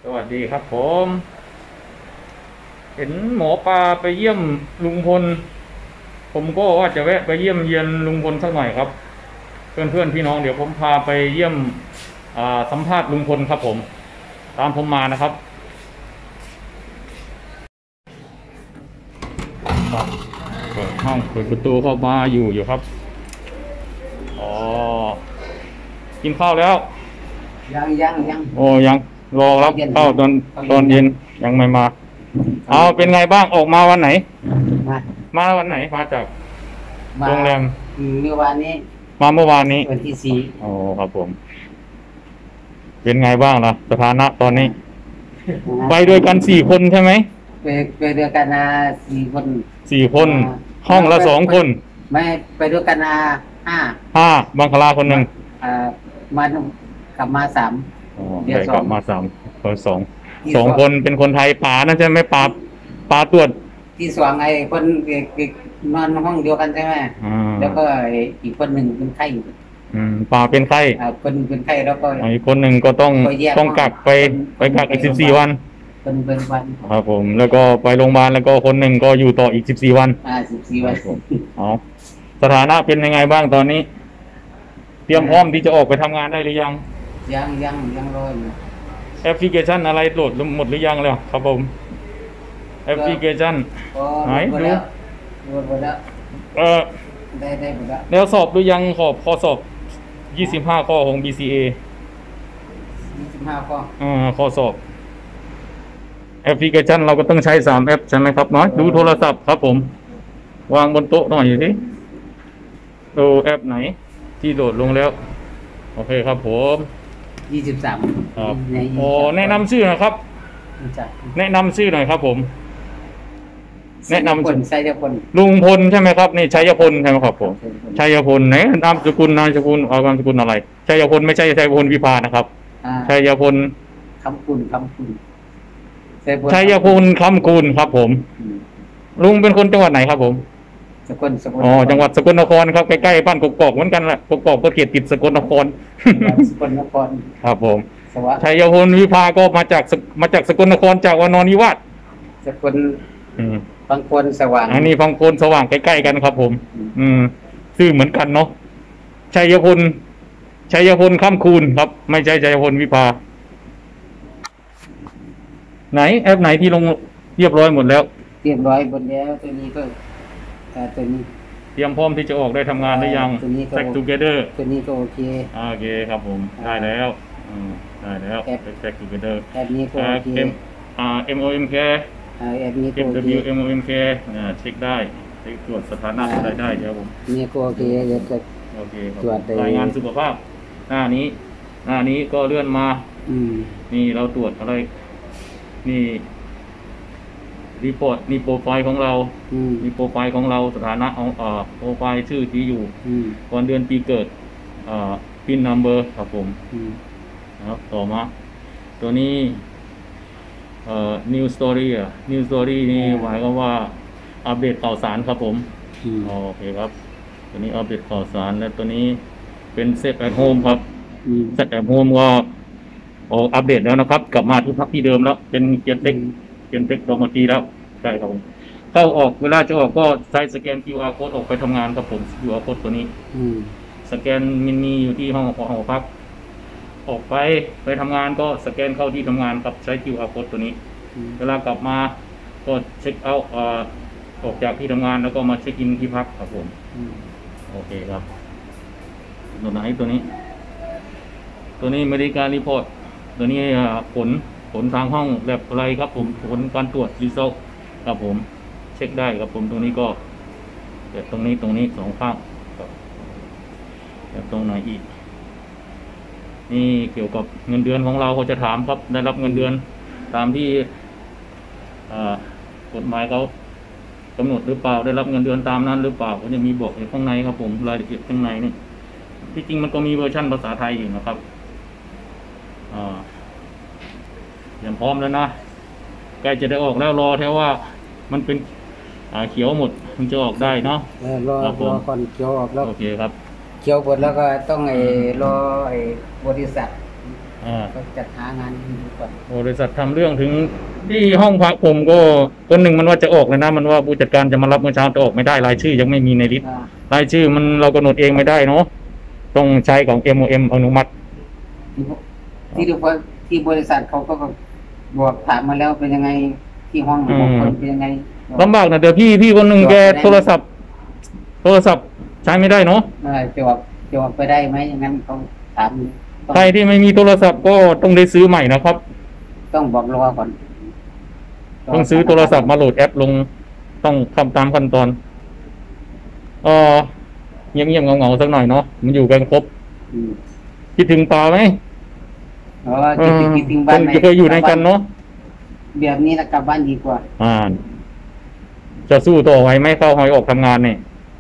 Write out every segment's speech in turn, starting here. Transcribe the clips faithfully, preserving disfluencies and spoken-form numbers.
สวัสดีครับผมเห็นหมอปลาไปเยี่ยมลุงพลผมก็ว่าจะแวะไปเยี่ยมเยียนลุงพลสักหน่อยครับเพื่อนเพื่อนพี่น้องเดี๋ยวผมพาไปเยี่ยมอ่าสัมภาษณ์ลุงพลครับผมตามผมมานะครับเปิดห้องเปิดประตูเข้ามาอยู่อยู่ครับอ๋อกินข้าวแล้วยังยังยังโอ้ยังรอรับข้าวตอนตอนเย็นยังไม่มาเอาเป็นไงบ้างออกมาวันไหนมามาวันไหนมาจากโรงแรมเมื่อวานนี้มาเมื่อวานนี้วันที่สี่โอ้ครับผมเป็นไงบ้างล่ะสถานะตอนนี้ไปด้วยกันสี่คนใช่ไหมไปไปด้วยกันนะสี่คนสี่คนห้องละสองคนไม่ไปด้วยกันนะห้าห้าบังคลาคนหนึ่งอ่ามากลับมาสามเดี๋ยวกลับมาสามคนสองสองคนเป็นคนไทยป่านั่นใช่ไหมป่าป่าตรวจที่สองไอ้คนนอนห้องเดียวกันใช่ไหมแล้วก็อีกคนหนึ่งเป็นไข้อืมป่าเป็นไข้คนเป็นไข้แล้วก็อีกคนหนึ่งก็ต้องต้องกักไปไปกักอีกสิบสี่วันเป็นเป็นวันครับผมแล้วก็ไปโรงพยาบาลแล้วก็คนหนึ่งก็อยู่ต่ออีกสิบสี่วันอ่าสิบสี่วันอ๋อสถานะเป็นยังไงบ้างตอนนี้เตรียมพร้อมที่จะออกไปทำงานได้หรือยังยังยังยังรออยู่แอปพลิเคชันอะไรโหลดหมดหรือยังแล้วครับผมแอปพลิเคชันไหนดูหมดแล้วเออได้ได้หมดแล้วแล้วสอบหรือยังขอบข้อสอบยี่สิบห้าข้อของ บี ซี เอยี่สิบห้าข้ออ่าข้อสอบแอปพลิเคชันเราก็ต้องใช้สามแอปใช่ไหมครับน้อยดูโทรศัพท์ครับผมวางบนโต๊ะหน่อยสิดูแอปไหนที่โหลดลงแล้วโอเคครับผมยี่สิบสามครับโอ้แนะนำชื่อนะครับแนะนำชื่อหน่อยครับผมแนะนำคนชัยพลลุงพลใช่ไหมครับนี่ชัยพลใช่ไหมครับผมชัยพลไหนนามสกุลนามสกุลเอานามสกุลอะไรชัยพลไม่ใช่ชัยพลวิภานะครับชัยพลคำคุณคำคุณชัยพลคำคุณครับผมลุงเป็นคนจังหวัดไหนครับผมสกลสกลอ๋อจังหวัดสกลนครครับใกล้ๆบ้านกกอกเหมือนกันแหละกกอกก็เขตติดสกลนครสกลนครครับผมชัยพลวิภาก็มาจากมาจากสกลนครจากวานอนนิวาสสกลพังโคนสว่างอันนี้พังโคนสว่างใกล้ๆกันครับผมอืมชื่อเหมือนกันเนาะชัยพลชัยพลค่ำคูณครับไม่ใช่ชัยพลวิภาไหนแอปไหนที่ลงเรียบร้อยหมดแล้วเรียบร้อยหมดแล้วตัวนี้ก็ตัวนี้เตรียมพร้อมที่จะออกได้ทำงานหรือยัง Back Together ตัวนี้ก็โอเคโอเคครับผมได้แล้วได้แล้ว Back Together แอปนี้ก็โอเค M O M K แอปนี้ก็ M W M O M K เช็คได้เช็คตรวจสถานะอะไรได้เดี๋ยวผมนี่ก็โอเคเดี๋ยวจะโอเคตรวจรายงานสุขภาพหน้านี้หน้านี้ก็เลื่อนมานี่เราตรวจอะไรนี่รีพอร์ตนี่โปรไฟล์ของเรามีโปรไฟล์ของเราสถานะของเอ่อโปรไฟล์ชื่อที่อยู่วันเดือนปีเกิดเอ่อพินนัมเบอร์ครับผมนะครับต่อมาตัวนี้เอ่อ new story อ่ะ new story นี่หมายความว่าอัปเดตข่าวสารครับผมโอเคครับตัวนี้อัปเดตข่าวสารและตัวนี้เป็น set at home ครับ set at home ก็ออกอัปเดตแล้วนะครับกลับมาที่พักที่เดิมแล้วเป็นเกียร์เต็กเป็นเทคโนโลยีแล้วใช่ครับผมเข้าออกเวลาจะออกก็ใช้สแกน คิว อาร์ code ออกไปทำงานครับผม คิว อาร์ code ตัวนี้สแกนมินีอยู่ที่ห้องหอพักออกไปไปทำงานก็สแกนเข้าที่ทำงานครับใช้ คิว อาร์ code ตัวนี้เวลากลับมาก็เช็คเอาท์ออกจากที่ทำงานแล้วก็มาเช็คอินที่พักครับผมโอเคครับตัวไหนตัวนี้ตัวนี้ไม่ได้การรีพอร์ตตัวนี้ผลผลทางห้องแบบอะไรครับผมผลการตรวจรีเซลครับผมเช็คได้ครับผมตรงนี้ก็แบบตรงนี้ตรงนี้สองข้างแบบตรงไหนอีกนี่เกี่ยวกับเงินเดือนของเราเขาจะถามครับได้รับเงินเดือนตามที่กฎหมายเขากำหนดหรือเปล่าได้รับเงินเดือนตามนั้นหรือเปล่าเขาจะมีบอกอยู่ข้างในครับผมรายละเอียดข้างในนี่ที่จริงมันก็มีเวอร์ชันภาษาไทยอยู่นะครับอ่าเตรียมพร้อมแล้วนะใกล้จะได้ออกแล้วรอแค่ว่ามันเป็นเขียวหมดมันจะออกได้เนาะรอรอก่อนเขียวออกแล้วโอเคครับเขียวหมดแล้วก็ต้องไอ้รอไอ้บริษัทอ่าก็จัดหางานดูก่อนบริษัททำเรื่องถึงที่ห้องพักผมก็คนหนึ่งมันว่าจะออกเลยนะมันว่าผู้จัดการจะมารับเมื่อเช้าจะออกไม่ได้รายชื่อยังไม่มีในลิสต์รายชื่อมันเรากำหนดเองไม่ได้เนาะต้องใช้ของ เอ็ม โอ เอ็ม อนุมัติที่ที่ที่บริษัทเขาก็บอกถามมาแล้วเป็นยังไงที่ห้องของคนเป็นยังไงลำบากนะเดี๋ยวพี่พี่คนหนึ่งแกโทรศัพท์โทรศัพท์ใช้ไม่ได้เนาะจะออกจะออกไปได้ไหมอย่างนั้นเขาถามใครที่ไม่มีโทรศัพท์ก็ต้องได้ซื้อใหม่นะครับต้องบอกรอก่อนต้องซื้อโทรศัพท์มาโหลดแอปลงต้องทำตามขั้นตอนเออเงียบๆเงาๆสักหน่อยเนาะมันอยู่กันครบคิดถึงป่าไหมอ๋อคิดถึงคิดถึงบ้านไหมเคยอยู่ในกันเนาะแบบนี้นะกลับบ้านดีกว่าอ่าจะสู้ต่อไหวไหมเข้าหอยออกทำงานเนี่ย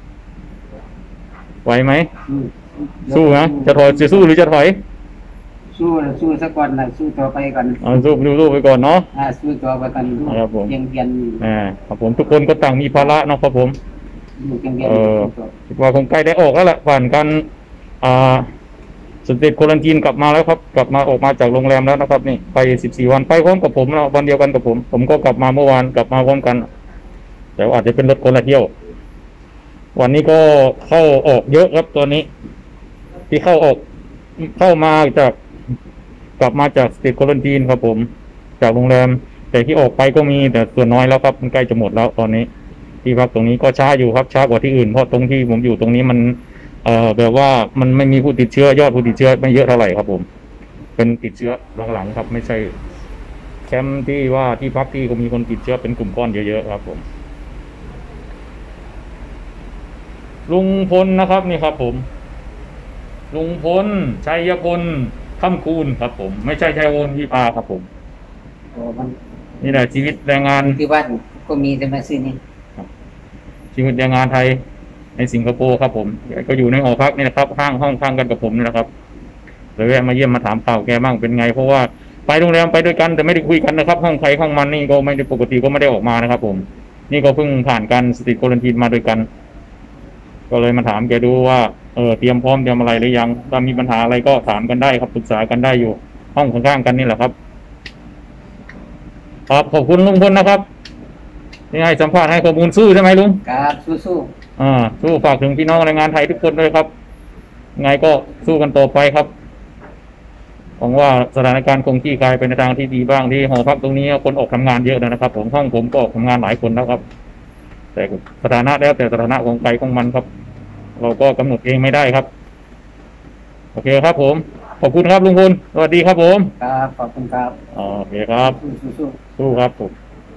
ไหวไหมสู้นะจะถอยจะสู้หรือจะถอยสู้สู้สักก่อนนะสู้ต่อไปก่อนอ่าสู้สู้ไปก่อนเนาะอ่าสู้ต่อไปก่อนครับผมยังเรียนอ่าครับผมทุกคนก็ต่างมีภาระเนาะครับผมเออคิดว่าคงใกล้ได้ออกแล้วแหละผ่านการอ่าสเตจควอรันทีนกลับมาแล้วครับกลับมาออกมาจากโรงแรมแล้วนะครับนี่ไปสิบสี่วันไปพร้อมกับผมนะวันเดียวกันกับผมผมก็กลับมาเมื่อวานกลับมาพร้อมกันแต่อาจจะเป็นรถคนละเที่ยววันนี้ก็เข้าออกเยอะครับตัวนี้ ที่เข้าออกเข้ามาจากกลับมาจากสเตจควอรันทีนครับผมจากโรงแรมแต่ที่ออกไปก็มีแต่ส่วนน้อยแล้วครับมันใกล้จะหมดแล้วตอนนี้ที่พักตรงนี้ก็ช้าอยู่ครับช้ากว่าที่อื่นเพราะตรงที่ผมอยู่ตรงนี้มันเอ่อแบบว่ามันไม่มีผู้ติดเชื้อยอดผู้ติดเชื้อไม่เยอะเท่าไหร่ครับผมเป็นติดเชื้อหลังๆครับไม่ใช่แคมป์ที่ว่าที่พักที่มีคนติดเชื้อเป็นกลุ่มก้อนเยอะๆครับผมลุงพลนะครับนี่ครับผมลุงพลชัยพลค่ำคูณครับผมไม่ใช่ชัยพลวิภาครับผมนี่แหละชีวิตแรงงานที่บ้านก็มีแต่มาซื้อนี่ชีวิตแรงงานไทยในสิงคโปร์ครับผมก็อยู่ในหอพักนี่นะครับข้างห้องข้างกันกับผมนี่นะครับเลยแวะมาเยี่ยมมาถามข่าวแกบ้างเป็นไงเพราะว่าไปโรงแรมไปด้วยกันแต่ไม่ได้คุยกันนะครับห้องใครห้องมันนี่ก็ไม่ได้ปกติก็ไม่ได้ออกมานะครับผมนี่ก็เพิ่งผ่านการสติควอรันทีนมาด้วยกันก็เลยมาถามแกดูว่าเออเตรียมพร้อมเตรียมอะไรหรือยังถ้ามีปัญหาอะไรก็ถามกันได้ครับปรึกษากันได้อยู่ห้องข้างๆกันนี่แหละครับครับขอบคุณลุงพลนะครับนี่ให้สัมภาษณ์ให้ข้อมูลสู้ใช่ไหมลุงครับสู้ๆอ่าสู้ฝากถึงพี่น้องแรงงานไทยทุกคนด้วยครับไงก็สู้กันต่อไปครับหวังว่าสถานการณ์คงที่คลายไปในทางที่ดีบ้างที่หอพักตรงนี้คนออกทำงานเยอะนะครับผมห้องผมก็ออกทำงานหลายคนแล้วครับแต่สถานะแล้วแต่สถานะของใครของมันครับเราก็กำหนดเองไม่ได้ครับโอเคครับผมขอบคุณครับลุงพลสวัสดีครับผมครับขอบคุณครับโอเคครับสู้ๆสู้ครับผม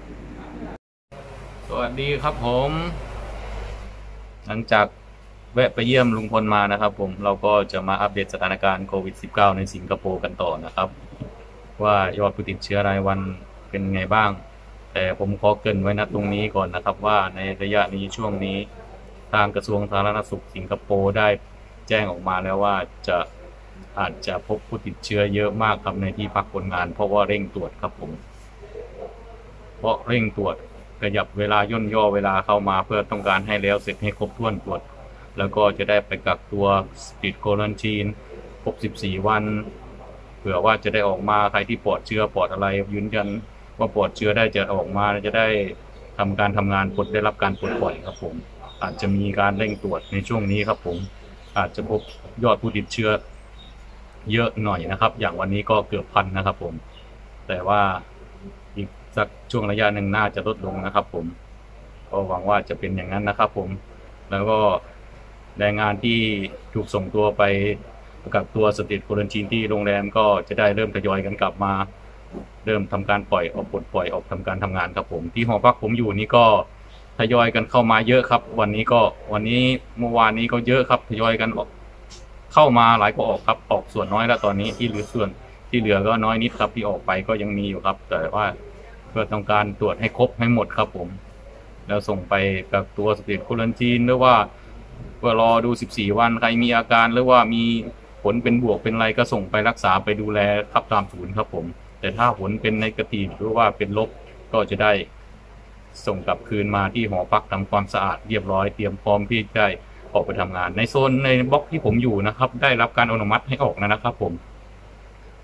สวัสดีครับผมหลังจากแวะไปเยี่ยมลุงพลมานะครับผมเราก็จะมาอัปเดตสถานการณ์โควิด สิบเก้า ในสิงคโปร์กันต่อนะครับว่ายอดผู้ติดเชื้อรายวันเป็นไงบ้างแต่ผมขอเกริ่นไว้ณตรงนี้ก่อนนะครับว่าในระยะนี้ช่วงนี้ทางกระทรวงสาธารณสุขสิงคโปร์ได้แจ้งออกมาแล้วว่าจะอาจจะพบผู้ติดเชื้อเยอะมากครับในที่พักคนงานเพราะว่าเร่งตรวจครับผมเพราะเร่งตรวจขยับเวลาย่นย่อเวลาเข้ามาเพื่อต้องการให้แล้วเสร็จให้ครบถ้วนตรวจแล้วก็จะได้ไปกักตัวติดควอรันทีนครบสิบสี่วันเผื่อว่าจะได้ออกมาใครที่ปลอดเชื้อปลอดอะไรยืนยันว่าปลอดเชื้อได้จะออกมาจะได้ทำการทำงานปลดได้รับการปลดปล่อยครับผมอาจจะมีการเร่งตรวจในช่วงนี้ครับผมอาจจะพบยอดผู้ติดเชื้อเยอะหน่อยนะครับอย่างวันนี้ก็เกือบพันนะครับผมแต่ว่าอีกสักช่วงระยะหนึ่งน่าจะลดลงนะครับผมก็หวังว่าจะเป็นอย่างนั้นนะครับผมแล้วก็แรงงานที่ถูกส่งตัวไปกักตัวสเตจควอรันทีนที่โรงแรมก็จะได้เริ่มทยอยกันกลับมาเริ่มทำการปล่อยออกปลดปล่อยออกทำการทำงานครับผมที่หอพักผมอยู่นี่ก็ทยอยกันเข้ามาเยอะครับวันนี้ก็วันนี้เมื่อวานนี้ก็เยอะครับทยอยกันออกเข้ามาหลายก็ออกครับออกส่วนน้อยแล้วตอนนี้ที่เหลือส่วนที่เหลือก็น้อยนิดครับที่ออกไปก็ยังมีอยู่ครับแต่ว่าเพื่อต้องการตรวจให้ครบให้หมดครับผมแล้วส่งไปกักตัวสเตจควอรันทีนหรือว่าเพื่อรอดูสิบสี่วันใครมีอาการหรือว่ามีผลเป็นบวกเป็นอะไรก็ส่งไปรักษาไปดูแลครับตามศูนย์ครับผมแต่ถ้าผลเป็นเนกาทีฟหรือว่าเป็นลบก็จะได้ส่งกลับคืนมาที่หอพักทำความสะอาดเรียบร้อยเตรียมพร้อมที่จะออกไปทำงานในโซนในบล็อกที่ผมอยู่นะครับได้รับการอนุมัติให้ออกนะครับผม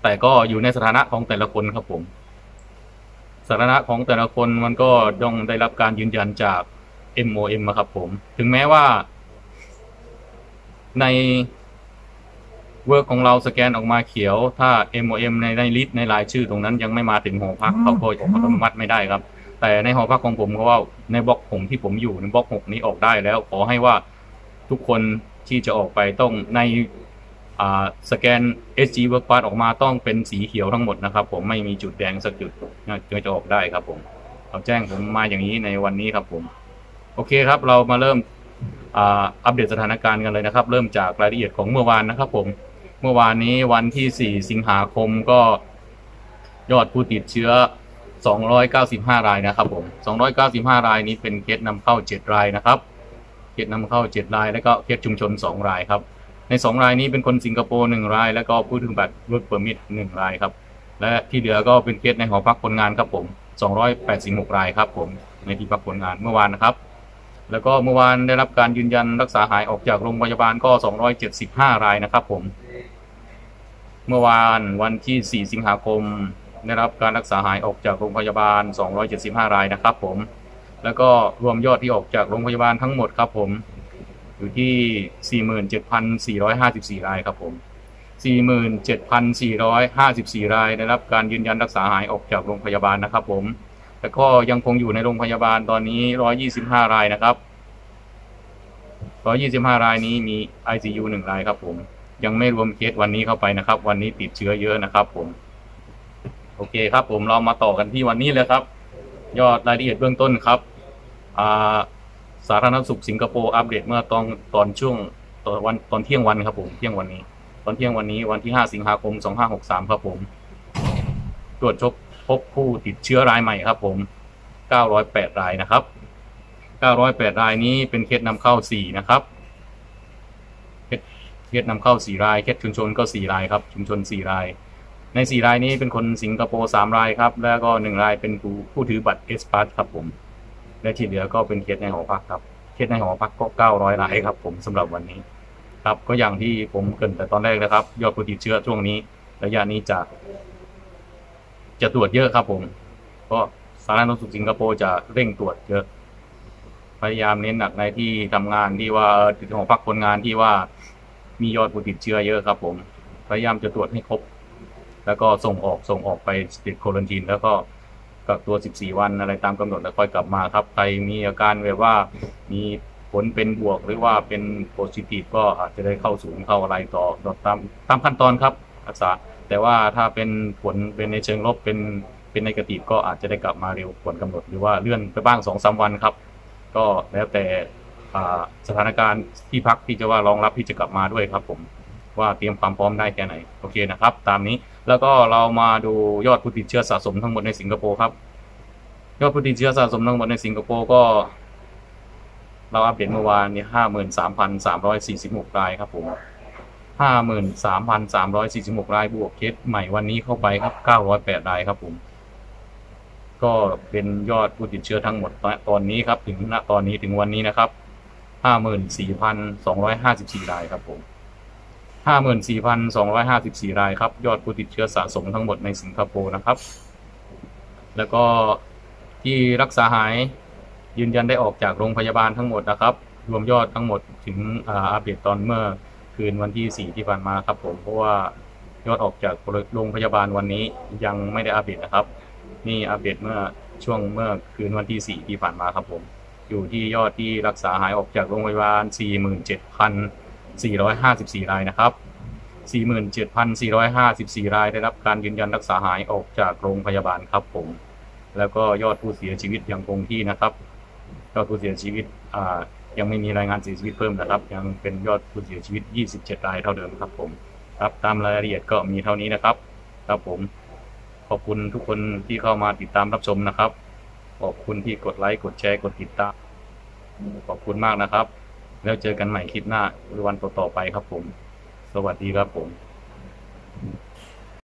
แต่ก็อยู่ในสถานะของแต่ละคนครับผมสถานะของแต่ละคนมันก็ต้องได้รับการยืนยันจาก เอ็ม โอ เอ็ม ครับผมถึงแม้ว่าในเวิร์กของเราสแกนออกมาเขียวถ้า เอ็ม โอ เอ็ม ในในลิสต์ในรายชื่อตรงนั้นยังไม่มาถึงหอพักเขาก็อนุมัติไม่ได้ครับแต่ในหอพักของผมเขาว่าในบล็อกผมที่ผมอยู่ในบล็อกหกนี้ออกได้แล้วขอให้ว่าทุกคนที่จะออกไปต้องในสแกน เอส จี Work Pass ออกมาต้องเป็นสีเขียวทั้งหมดนะครับผมไม่มีจุดแดงสักจุดจึงจะออกได้ครับผมเขาแจ้งผมมาอย่างนี้ในวันนี้ครับผมโอเคครับเรามาเริ่มอัปเดตสถานการณ์กันเลยนะครับเริ่มจากรายละเอียดของเมื่อวานนะครับผมเมื่อวานนี้วันที่สี่สิงหาคมก็ยอดผู้ติดเชื้อสองร้อยเก้าสิบห้ารายนะครับผมสองร้อยเก้าสิบห้ารายนี้เป็นเคสนำเข้าเจ็ดรายนะครับเคสนำเข้าเจ็ดรายแล้วก็เคสชุมชนสองรายครับในสองรายนี้เป็นคนสิงคโปร์หนึ่งรายแล้วก็ผู้ถือบัตร Work Permit หนึ่งรายครับและที่เหลือก็เป็นเคสในหอพักคนงานครับผมสองร้อยแปดสิบหกรายครับผมในที่พักคนงานเมื่อวานนะครับแล้วก็เมื่อวานได้รับการยืนยันรักษาหายออกจากโรงพยาบาลก็สองร้อยเจ็ดสิบห้ารายนะครับผมเมื่อวานวันที่สี่สิงหาคมได้รับการรักษาหายออกจากโรงพยาบาลสองร้อยเจ็ดสิบห้ารายนะครับผมแล้วก็รวมยอดที่ออกจากโรงพยาบาลทั้งหมดครับผมอยู่ที่ สี่หมื่นเจ็ดพันสี่ร้อยห้าสิบสี่ รายครับผม สี่หมื่นเจ็ดพันสี่ร้อยห้าสิบสี่ รายได้รับการยืนยันรักษาหายออกจากโรงพยาบาลนะครับผมแล้วก็ยังคงอยู่ในโรงพยาบาลตอนนี้หนึ่งร้อยยี่สิบห้ารายนะครับหนึ่งร้อยยี่สิบห้ารายนี้มี ไอ ซี ยู หนึ่งรายครับผมยังไม่รวมเคสวันนี้เข้าไปนะครับวันนี้ติดเชื้อเยอะนะครับผมโอเคครับผมเรามาต่อกันที่วันนี้เลยครับยอดรายละเอียดเบื้องต้นครับสาธารณสุขสิงคโปร์อัปเดตเมื่อตอนตอนช่วงตอนวันตอนเที่ยงวันครับผมเที่ยงวันนี้ตอนเที่ยงวันนี้วันที่ห้าสิงหาคมสองพันห้าร้อยหกสิบสามครับผมตรวจพบผู้ติดเชื้อรายใหม่ครับผมเก้าร้อยแปดรายนะครับเก้าร้อยแปดรายนี้เป็นเคสนำเข้าสี่นะครับเคสนำเข้าสี่รายเคสชุมชนก็สี่รายครับชุมชนสี่รายในสี่รายนี้เป็นคนสิงคโปร์สามรายครับแล้วก็หนึ่งรายเป็นผู้ผู้ถือบัตร เอส พาส ครับผมและที่เหลือก็เป็นเคสในหอพักครับเคสในหอพักก็เก้าร้อยรายครับผมสำหรับวันนี้ครับก็อย่างที่ผมเกริ่นแต่ตอนแรกนะครับยอดผู้ติดเชื้อช่วงนี้ระยะนี้จะจะตรวจเยอะครับผมเพราะสาธารณสุขสิงคโปร์จะเร่งตรวจเยอะพยายามเน้นหนักในที่ทำงานที่ว่าติดหอพักคนงานที่ว่ามียอดผู้ติดเชื้อเยอะครับผมพยายามจะตรวจให้ครบแล้วก็ส่งออกส่งออกไปติดโควอนทีนแล้วก็กักตัวสิบสี่วันอะไรตามกำหนดแล้วค่อยกลับมาครับใครมีอาการแบบว่ามีผลเป็นบวกหรือว่าเป็นโพซิทีฟก็อาจจะได้เข้าศูนย์เข้าอะไรต่อตามตามขั้นตอนครับรักษาแต่ว่าถ้าเป็นผลเป็นในเชิงลบเป็นเป็นในกระติบก็อาจจะได้กลับมาเร็วกว่ากำหนดหรือว่าเลื่อนไปบ้าง สองถึงสาม วันครับก็แล้วแต่สถานการณ์ที่พักที่จะว่ารองรับที่จะกลับมาด้วยครับผมว่าเตรียมความพร้อมได้แค่ไหนโอเคนะครับตามนี้แล้วก็เรามาดูยอดผู้ติดเชื้อสะสมทั้งหมดในสิงคโปร์ครับยอดผู้ติดเชื้อสะสมทั้งหมดในสิงคโปร์ก็เราอัปเดตเมื่อวานนี้ห้าหมื่นสามพันสามร้อยสี่สิบหกรายครับผมห้าหมื่นสามพันสามร้อยสี่สิบหกรายบวกเคสใหม่วันนี้เข้าไปครับเก้าร้อยแปดรายครับผมก็เป็นยอดผู้ติดเชื้อทั้งหมดตอนนี้ครับถึงณตอนนี้ถึงวันนี้นะครับห้าหมื่นสี่พันสองร้อยห้าสิบสี่รายครับผมห้าหมื่นสี่พันสองร้อยห้าสิบสี่รายครับยอดผู้ติดเชื้อสะสมทั้งหมดในสิงคโปร์นะครับแล้วก็ที่รักษาหายยืนยันได้ออกจากโรงพยาบาลทั้งหมดนะครับรวมยอดทั้งหมดถึงอัปเดตตอนเมื่อคืนวันที่สี่ที่ผ่านมาครับผมเพราะว่ายอดออกจากโรงพยาบาลวันนี้ยังไม่ได้อัปเดตนะครับนี่อัปเดตเมื่อช่วงเมื่อคืนวันที่สี่ที่ผ่านมาครับผมอยู่ที่ยอดที่รักษาหายออกจากโรงพยาบาล สี่หมื่นเจ็ดพันสี่ร้อยห้าสิบสี่ รายนะครับ สี่หมื่นเจ็ดพันสี่ร้อยห้าสิบสี่ รายได้รับการยืนยันรักษาหายออกจากโรงพยาบาลครับผมแล้วก็ยอดผู้เสียชีวิตยังคงที่นะครับยอดผู้เสียชีวิตอ่ายังไม่มีรายงานเสียชีวิตเพิ่มนะครับยังเป็นยอดผู้เสียชีวิตยี่สิบเจ็ดรายเท่าเดิมครับผมครับตามรายละเอียดก็มีเท่านี้นะครับครับผมขอบคุณทุกคนที่เข้ามาติดตามรับชมนะครับขอบคุณที่กดไลค์กดแชร์กดติดตามขอบคุณมากนะครับแล้วเจอกันใหม่คลิปหน้าหรือวันต่อๆไปครับผมสวัสดีครับผม